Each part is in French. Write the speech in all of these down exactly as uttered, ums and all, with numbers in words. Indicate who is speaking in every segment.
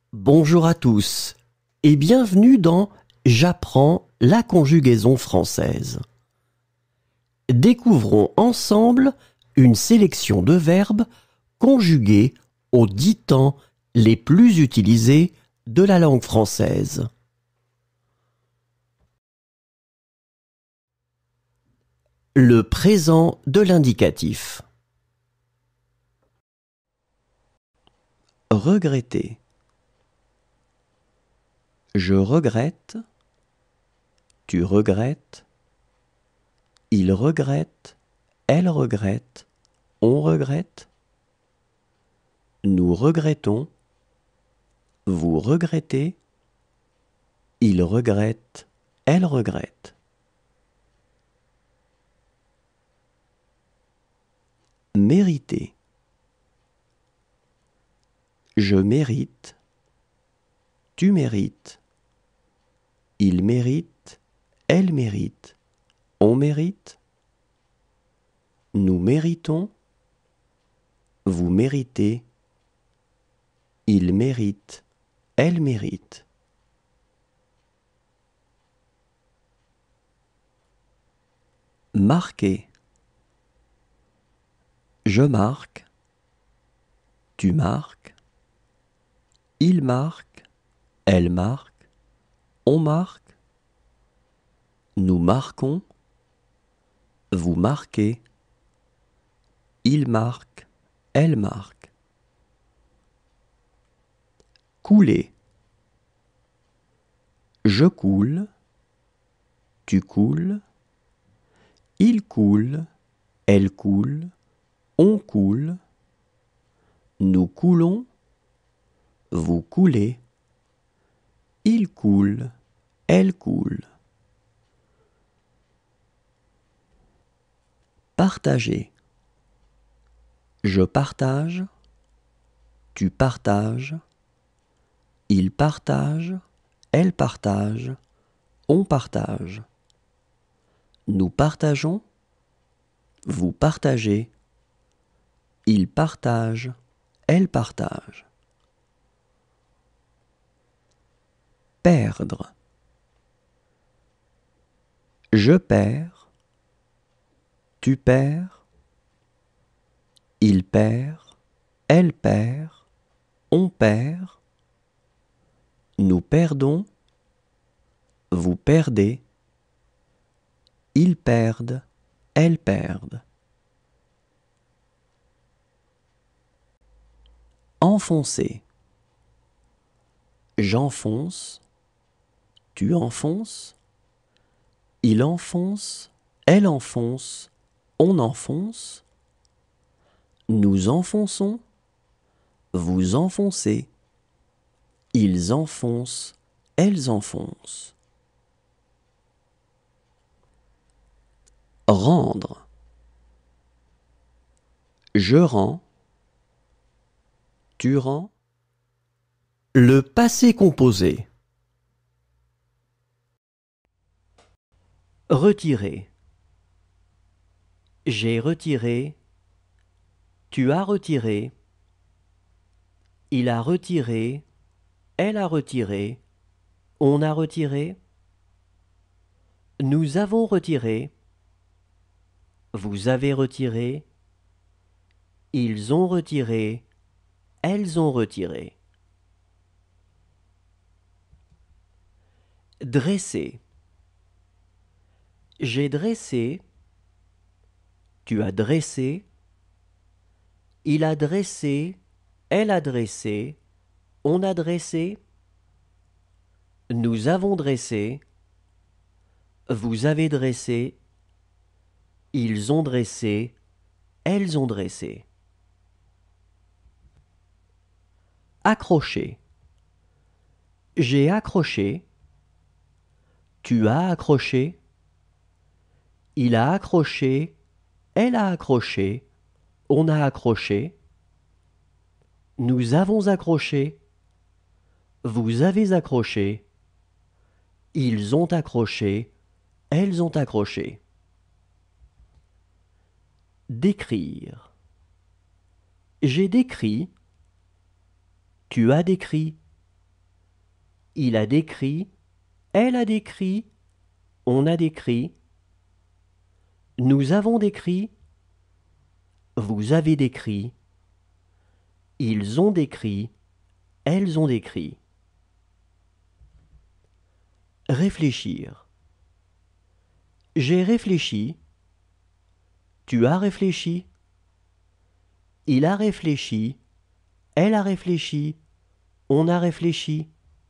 Speaker 1: Bonjour à tous et bienvenue dans J'apprends la conjugaison française. Découvrons ensemble une sélection de verbes conjugués aux dix temps les plus utilisés de la langue française. Le présent de l'indicatif. Regretter. Je regrette. Tu regrettes. Il regrette. Elle regrette. On regrette. Nous regrettons. Vous regrettez. Il regrette. Elle regrette. Mériter. Je mérite. Tu mérites. Il mérite. Elle mérite. On mérite. Nous méritons. Vous méritez. Il mérite. Elle mérite. Marquer. Je marque. Tu marques. Il marque. Elle marque. On marque. Nous marquons. Vous marquez. Il marque. Elle marque. Couler. Je coule. Tu coules. Il coule. Elle coule. On coule. Nous coulons. Vous coulez. Il coule. Elle coule. Partager. Je partage. Tu partages. Il partage. Elle partage. On partage. Nous partageons. Vous partagez. Il partage. Elle partage. Perdre. Je perds. Tu perds. Il perd. Elle perd. On perd. Nous perdons. Vous perdez. Ils perdent. Elles perdent. Enfoncer. J'enfonce. Tu enfonces. Il enfonce. Elle enfonce. On enfonce. Nous enfonçons. Vous enfoncez. Ils enfoncent. Elles enfoncent. Rendre. Je rends. Tu rends. Le passé composé. Retirer. J'ai retiré. Tu as retiré. Il a retiré. Elle a retiré. On a retiré. Nous avons retiré. Vous avez retiré. Ils ont retiré. Elles ont retiré. Dresser. J'ai dressé. Tu as dressé. Il a dressé. Elle a dressé. On a dressé. Nous avons dressé. Vous avez dressé. Ils ont dressé. Elles ont dressé. Accrocher. J'ai accroché. Tu as accroché. Il a accroché. Elle a accroché. On a accroché. Nous avons accroché. Vous avez accroché. Ils ont accroché. Elles ont accroché. Décrire. J'ai décrit. Tu as décrit. Il a décrit, elle a décrit, on a décrit. Nous avons décrit, vous avez décrit. Ils ont décrit, elles ont décrit. Réfléchir. J'ai réfléchi. Tu as réfléchi. Il a réfléchi. Elle a réfléchi. On a réfléchi.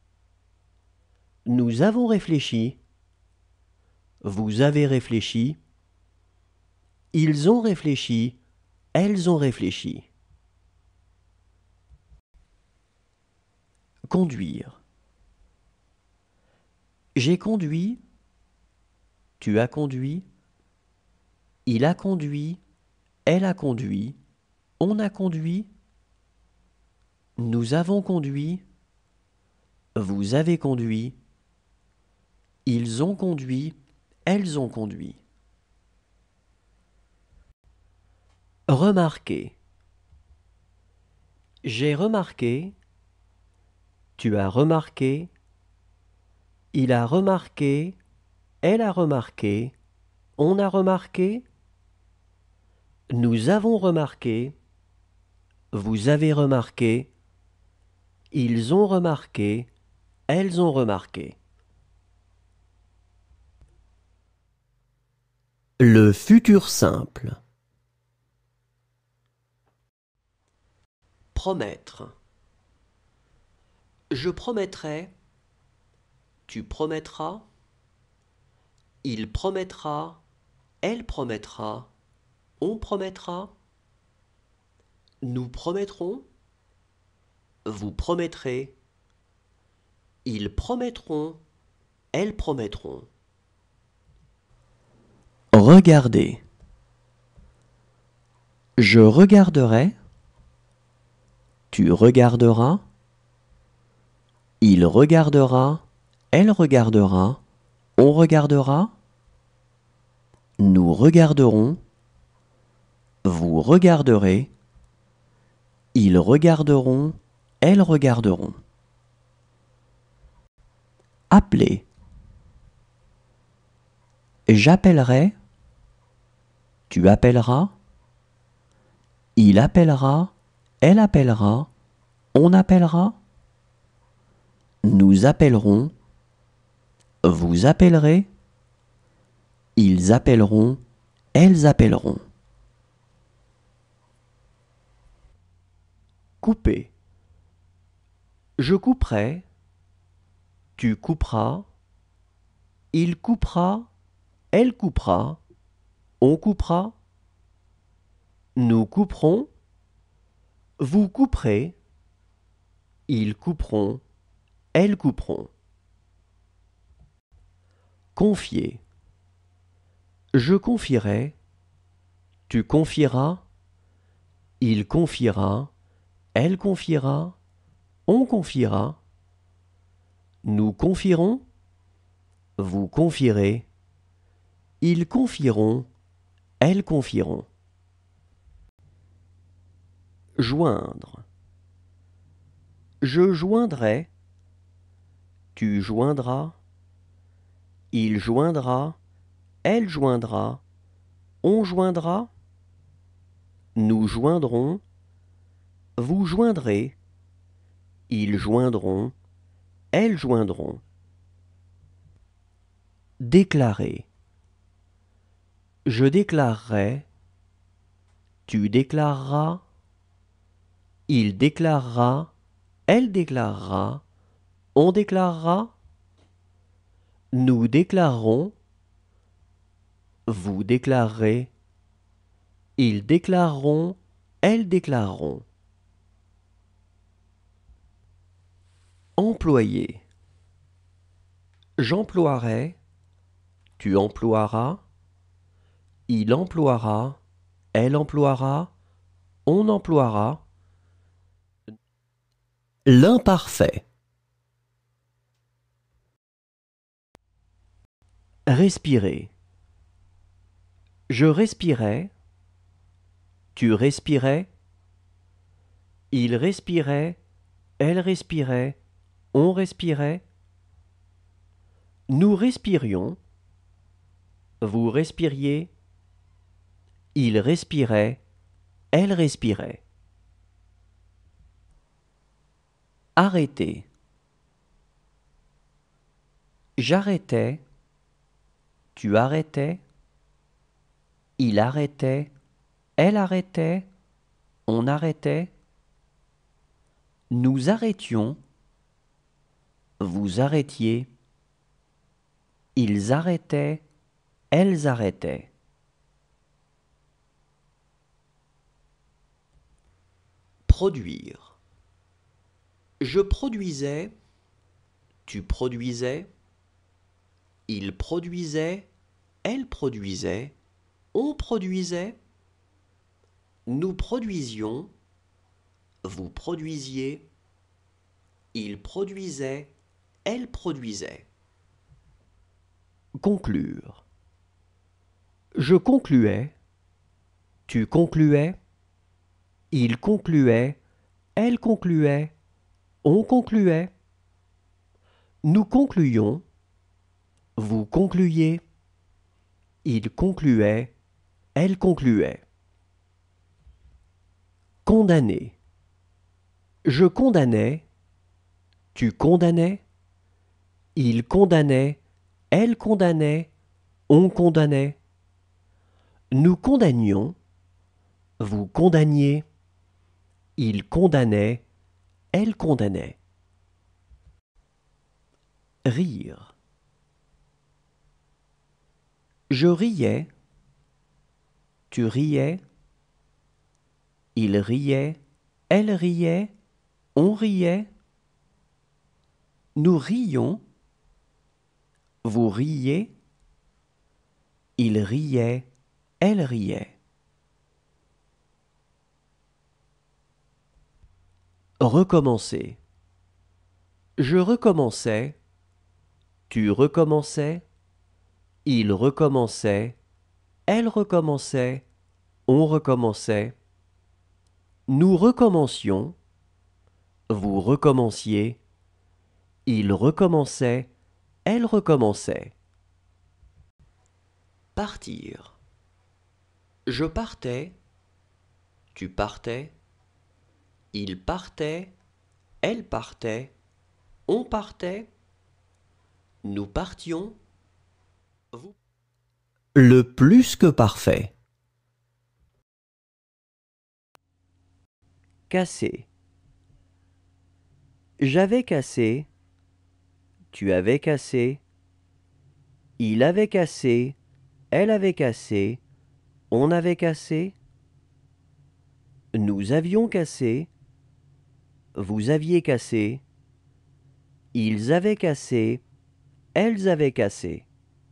Speaker 1: Nous avons réfléchi. Vous avez réfléchi. Ils ont réfléchi. Elles ont réfléchi. Conduire. J'ai conduit. Tu as conduit. Il a conduit. Elle a conduit. On a conduit. Nous avons conduit. Vous avez conduit. Ils ont conduit. Elles ont conduit. Remarquer. J'ai remarqué. Tu as remarqué. Il a remarqué. Elle a remarqué. On a remarqué. Nous avons remarqué. Vous avez remarqué. Ils ont remarqué. Elles ont remarqué. Le futur simple. Promettre. Je promettrai. Tu promettras. Il promettra. Elle promettra. On promettra. Nous promettrons. Vous promettrez. Ils promettront. Elles promettront. Regardez. Je regarderai. Tu regarderas. Il regardera. Elle regardera. On regardera. Nous regarderons. Vous regarderez. Ils regarderont. Elles regarderont. Appeler. J'appellerai. Tu appelleras. Il appellera. Elle appellera. On appellera. Nous appellerons. Vous appellerez. Ils appelleront. Elles appelleront. Couper. Je couperai. Tu couperas. Il coupera. Elle coupera. On coupera. Nous couperons. Vous couperez. Ils couperont. Elles couperont. Confier. Je confierai. Tu confieras. Il confiera. Elle confiera. On confiera. Nous confierons. Vous confierez. Ils confieront. Elles confieront. Joindre. Je joindrai. Tu joindras. Il joindra. Elle joindra. On joindra. Nous joindrons. Vous joindrez. Ils joindront. Elles joindront. Déclarer. Je déclarerai. Tu déclareras. Il déclarera. Elle déclarera. On déclarera. Nous déclarerons. Vous déclarerez. Ils déclareront. Elles déclareront. Employer. J'emploierai. Tu emploieras. Il emploiera. Elle emploiera. On emploiera. L'imparfait. Respirer. Je respirais. Tu respirais. Il respirait. Elle respirait. On respirait. Nous respirions. Vous respiriez. Il respirait. Elle respirait. Arrêter. J'arrêtais. Tu arrêtais. Il arrêtait. Elle arrêtait. On arrêtait. Nous arrêtions. Vous arrêtiez. Ils arrêtaient. Elles arrêtaient. Produire. Je produisais. Tu produisais. Il produisait. Elle produisait. On produisait. Nous produisions. Vous produisiez. Il produisait. Elle produisait. Conclure. Je concluais. Tu concluais. Il concluait. Elle concluait. On concluait. Nous concluions. Vous concluiez. Il concluait. Elle concluait. Condamner. Je condamnais. Tu condamnais. Il condamnait. Elle condamnait. On condamnait. Nous condamnions. Vous condamniez. Il condamnait. Elle condamnait. Rire. Je riais. Tu riais. Il riait. Elle riait. On riait. Nous rions. Vous riez. Il riait. Elle riait. Recommencer. Je recommençais. Tu recommençais. Il recommençait. Elle recommençait. On recommençait. Nous recommencions. Vous recommenciez. Il recommençait. Elle recommençait. Partir. Je partais. Tu partais. Il partait. Elle partait. On partait. Nous partions. Vous. Le plus que parfait. Casser. J'avais cassé. Tu avais cassé. Il avait cassé. Elle avait cassé. On avait cassé. Nous avions cassé. Vous aviez cassé. Ils avaient cassé. Elles avaient cassé.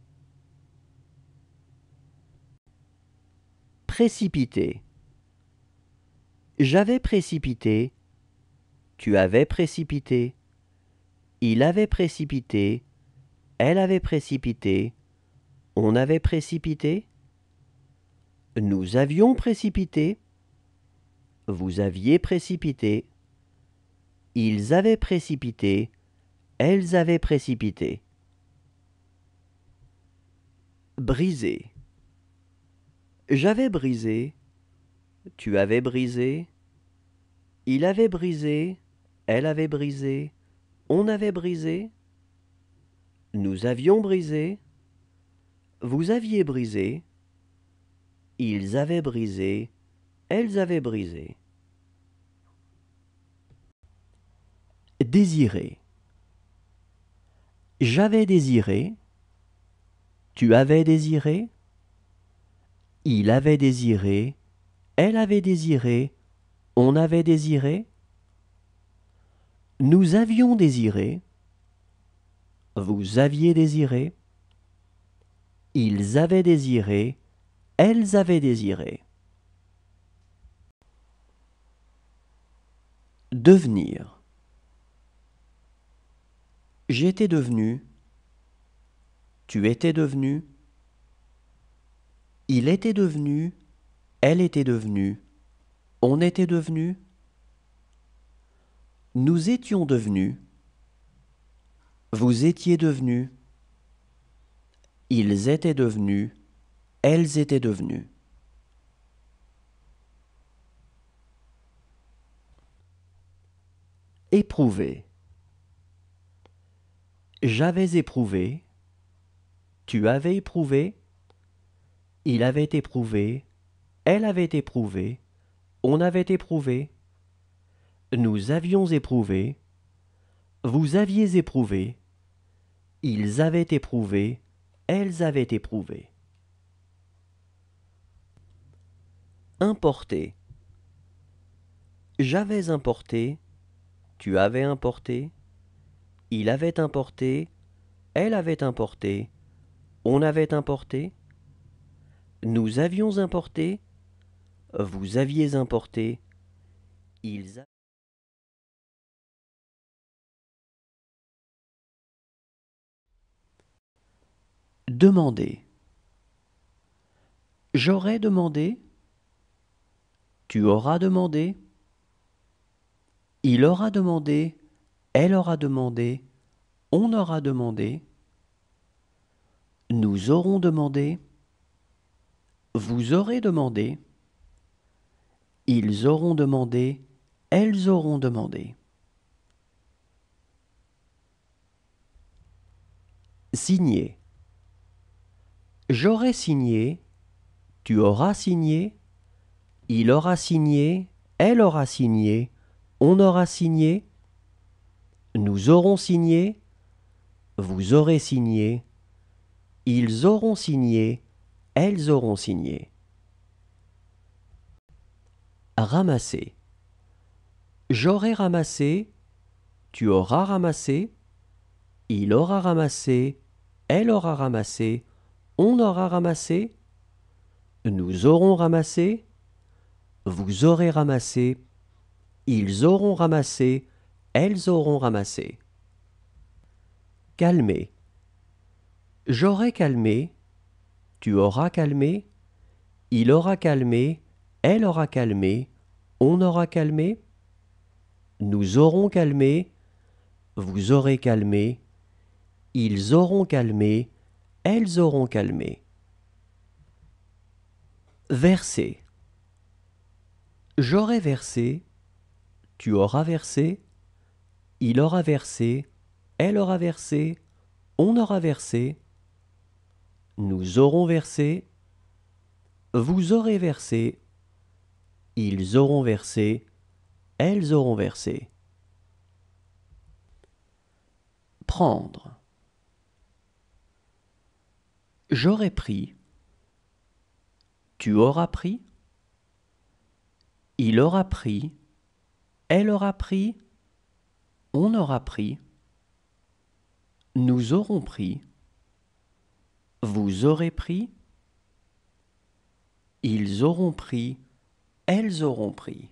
Speaker 1: Précipiter. J'avais précipité. Tu avais précipité. Il avait précipité. Elle avait précipité. On avait précipité. Nous avions précipité. Vous aviez précipité. Ils avaient précipité. Elles avaient précipité. Briser. J'avais brisé. Tu avais brisé. Il avait brisé. Elle avait brisé. On avait brisé. Nous avions brisé. Vous aviez brisé. Ils avaient brisé. Elles avaient brisé. Désirer. J'avais désiré. Tu avais désiré. Il avait désiré. Elle avait désiré. On avait désiré. Nous avions désiré. Vous aviez désiré. Ils avaient désiré. Elles avaient désiré. Devenir. J'étais devenu. Tu étais devenu. Il était devenu. Elle était devenue. On était devenu. Nous étions devenus. Vous étiez devenu. Ils étaient devenus, elles étaient devenues. Éprouver. J'avais éprouvé, tu avais éprouvé, il avait éprouvé, elle avait éprouvé, on avait éprouvé, nous avions éprouvé, vous aviez éprouvé, ils avaient éprouvé, elles avaient éprouvé. Importer. J'avais importé, tu avais importé, il avait importé, elle avait importé, on avait importé, nous avions importé, vous aviez importé, ils avaient... Demander. J'aurais demandé, tu auras demandé, il aura demandé, elle aura demandé, on aura demandé, nous aurons demandé, vous aurez demandé, ils auront demandé, elles auront demandé. Signer. J'aurai signé, tu auras signé, il aura signé, elle aura signé, on aura signé, nous aurons signé, vous aurez signé, ils auront signé, elles auront signé. Ramasser. J'aurai ramassé, tu auras ramassé, il aura ramassé, elle aura ramassé, on aura ramassé, nous aurons ramassé, vous aurez ramassé, ils auront ramassé, elles auront ramassé. Calmer. J'aurai calmé, tu auras calmé, il aura calmé, elle aura calmé, on aura calmé, nous aurons calmé, vous aurez calmé, ils auront calmé, elles auront calmé. Verser. J'aurai versé, tu auras versé, il aura versé, elle aura versé, on aura versé, nous aurons versé, vous aurez versé, ils auront versé, elles auront versé. Prendre. J'aurai pris, tu auras pris, il aura pris, elle aura pris, on aura pris, nous aurons pris, vous aurez pris, ils auront pris, elles auront pris.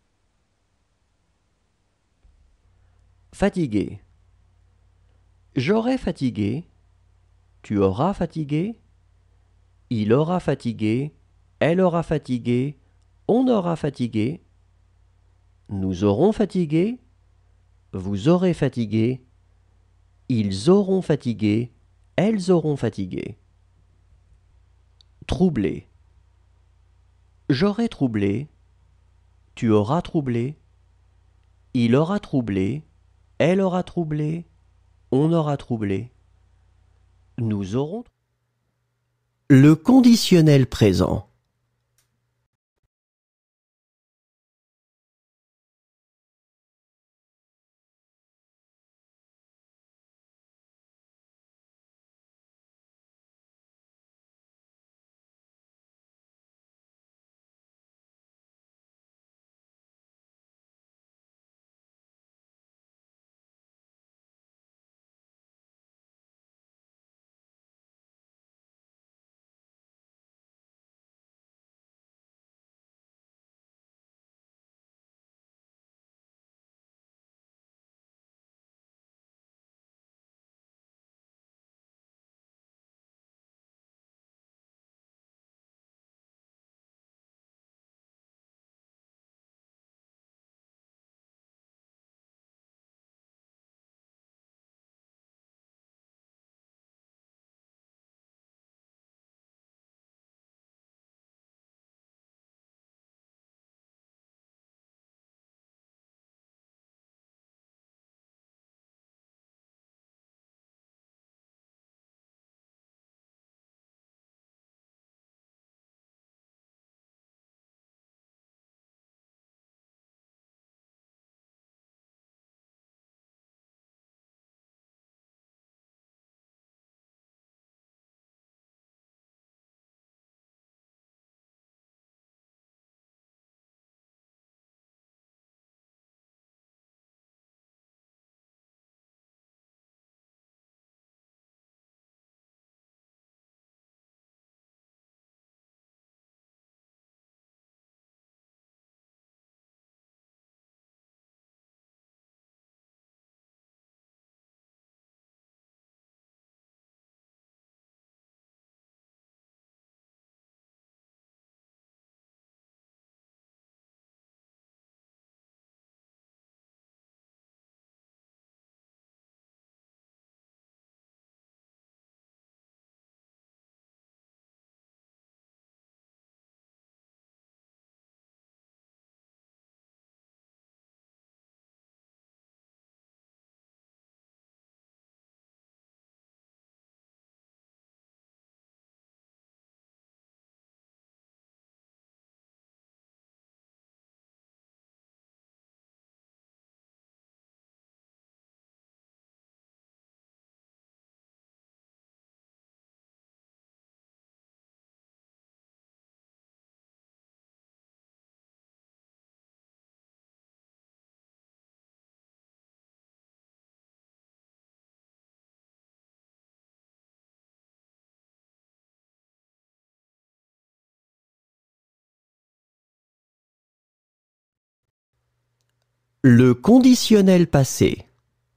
Speaker 1: Fatigué. J'aurai fatigué, tu auras fatigué, il aura fatigué, elle aura fatigué, on aura fatigué, nous aurons fatigué, vous aurez fatigué, ils auront fatigué, elles auront fatigué. Troublé. J'aurai troublé, tu auras troublé, il aura troublé, elle aura troublé, on aura troublé, nous aurons... Le conditionnel présent. Le conditionnel passé.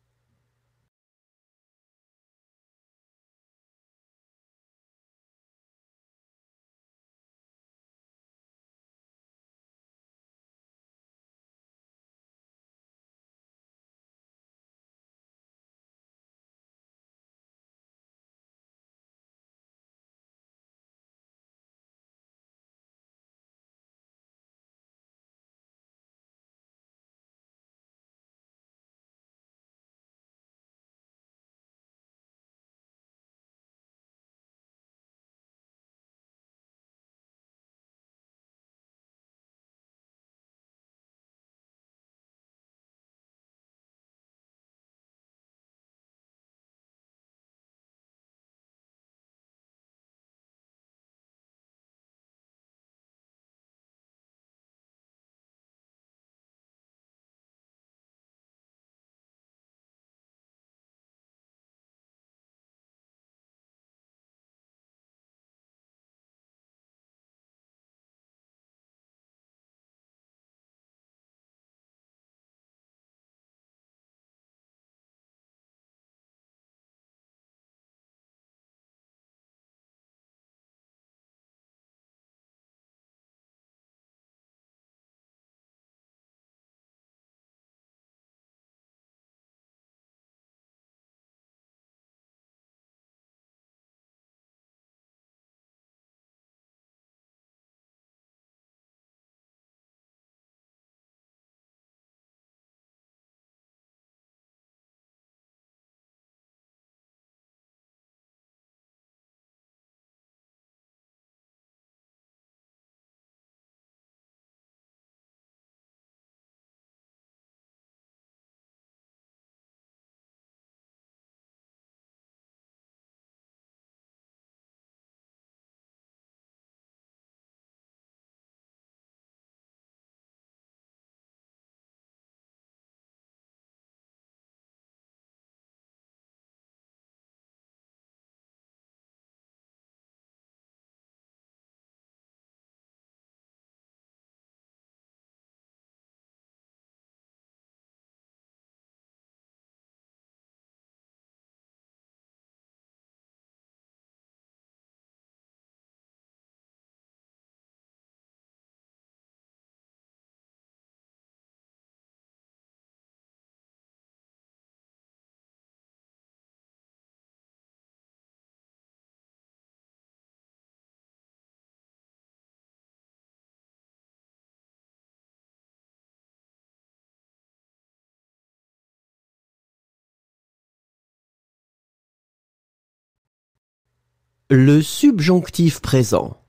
Speaker 1: Le subjonctif présent.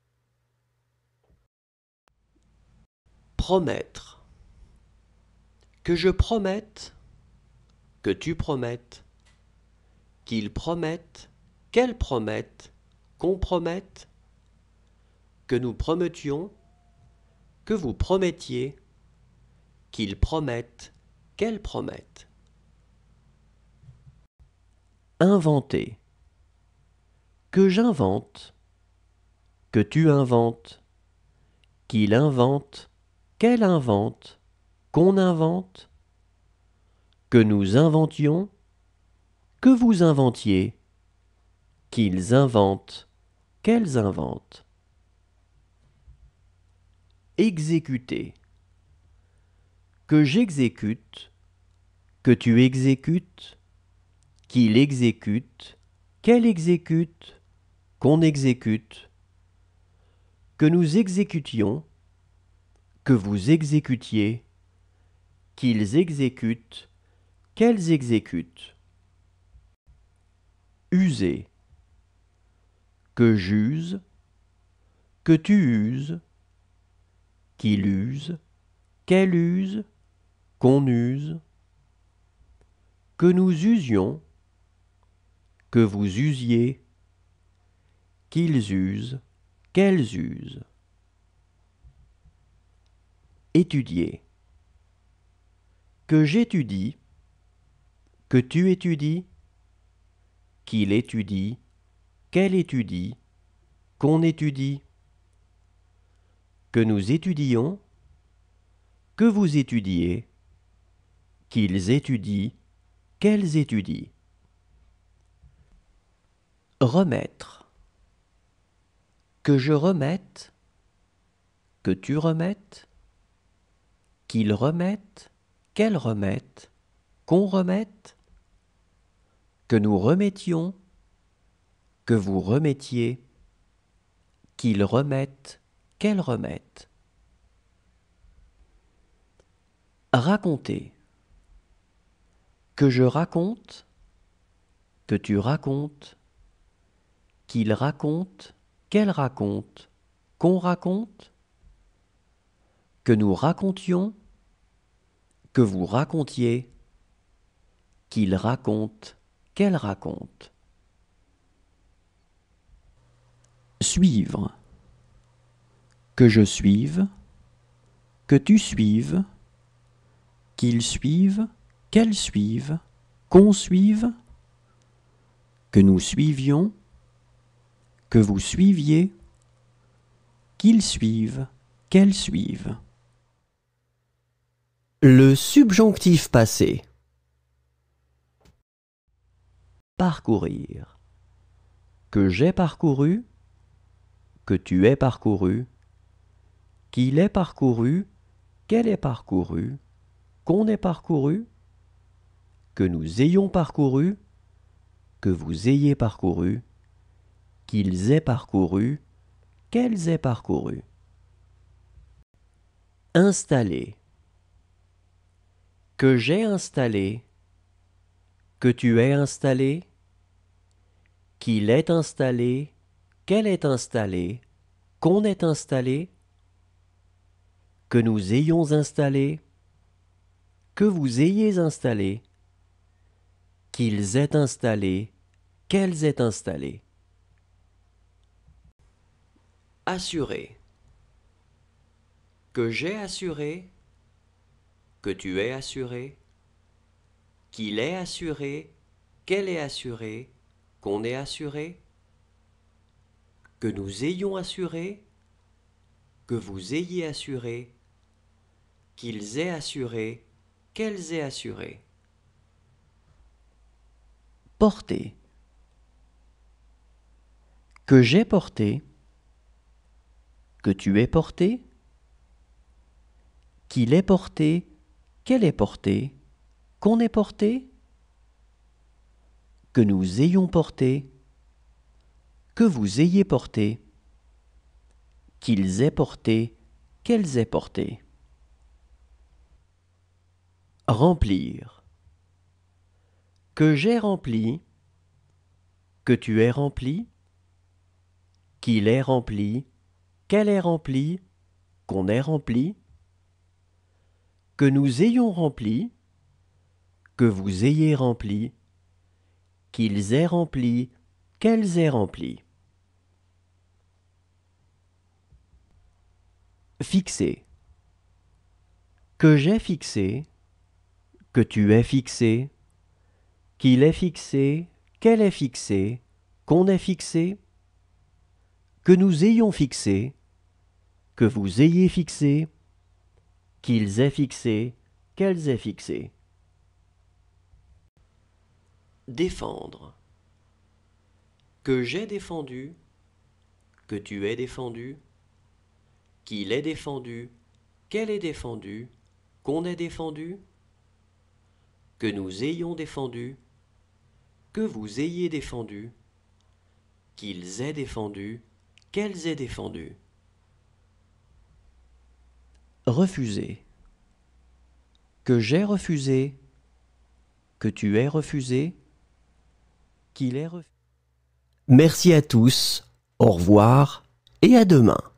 Speaker 1: Promettre. Que je promette, que tu promettes, qu'il promette, qu'elle promette, qu'on promette, que nous promettions, que vous promettiez, qu'ils promettent, qu'elle promette. Inventer. Que j'invente, que tu inventes, qu'il invente, qu'elle invente, qu'on invente, que nous inventions, que vous inventiez, qu'ils inventent, qu'elles inventent. Exécuter. Que j'exécute, que tu exécutes, qu'il exécute, qu'elle exécute, qu'on exécute, que nous exécutions, que vous exécutiez, qu'ils exécutent, qu'elles exécutent. User. Que j'use, que tu uses, qu'il use, qu'elle use, qu'on use, que nous usions, que vous usiez, qu'ils usent, qu'elles usent. Étudier. Que j'étudie, que tu étudies, qu'il étudie, qu'elle étudie, qu'on étudie, que nous étudions, que vous étudiez, qu'ils étudient, qu'elles étudient. Remettre. Que je remette, que tu remettes, qu'ils remettent, qu'elles remettent, qu'on remette, que nous remettions, que vous remettiez, qu'ils remettent, qu'elles remettent. Raconter. Que je raconte, que tu racontes, qu'ils racontent, qu'elles racontent, qu'on raconte, que nous racontions, que vous racontiez, qu'ils racontent, qu'elles racontent. Suivre. Que je suive, que tu suives, qu'ils suivent, qu'elles suivent, qu'on suive, que nous suivions, que vous suiviez, qu'ils suivent, qu'elles suivent. Le subjonctif passé. Parcourir. Que j'ai parcouru, que tu aies parcouru, qu'il ait parcouru, qu'elle ait parcouru, qu'on ait parcouru, que nous ayons parcouru, que vous ayez parcouru, qu'ils aient parcouru, qu'elles aient parcouru. Installer. Que j'ai installé, que tu aies installé, qu'il ait installé, qu'elle ait installé, qu'on ait installé, que nous ayons installé, que vous ayez installé, qu'ils aient installé, qu'elles aient installé. Assurer. Que j'ai assuré, que tu aies assuré, qu'il ait assuré, qu'elle ait assuré, qu'on ait assuré, que nous ayons assuré, que vous ayez assuré, qu'ils aient assuré, qu'elles aient assuré. Porter. Que j'ai porté, que tu aies porté, qu'il ait porté, qu'elle ait porté, qu'on ait porté, que nous ayons porté, que vous ayez porté, qu'ils aient porté, qu'elles aient porté. Remplir. Que j'ai rempli, que tu aies rempli, qu'il ait rempli, qu'elle ait rempli, qu'on ait rempli, que nous ayons rempli, que vous ayez rempli, qu'ils aient rempli, qu'elles aient rempli. Fixer. Que j'ai fixé, que tu aies fixé, qu'il ait fixé, qu'elle ait fixé, qu'on ait fixé, que nous ayons fixé, que vous ayez fixé, qu'ils aient fixé, qu'elles aient fixé. Défendre. Que j'ai défendu, que tu aies défendu, qu'il ait défendu, qu'elle ait défendu, qu'on ait défendu, que nous ayons défendu, que vous ayez défendu, qu'ils aient défendu, qu'elles aient défendu. Refuser. Que j'ai refusé, que tu aies refusé, qu'il ait refusé. Merci à tous, au revoir et à demain.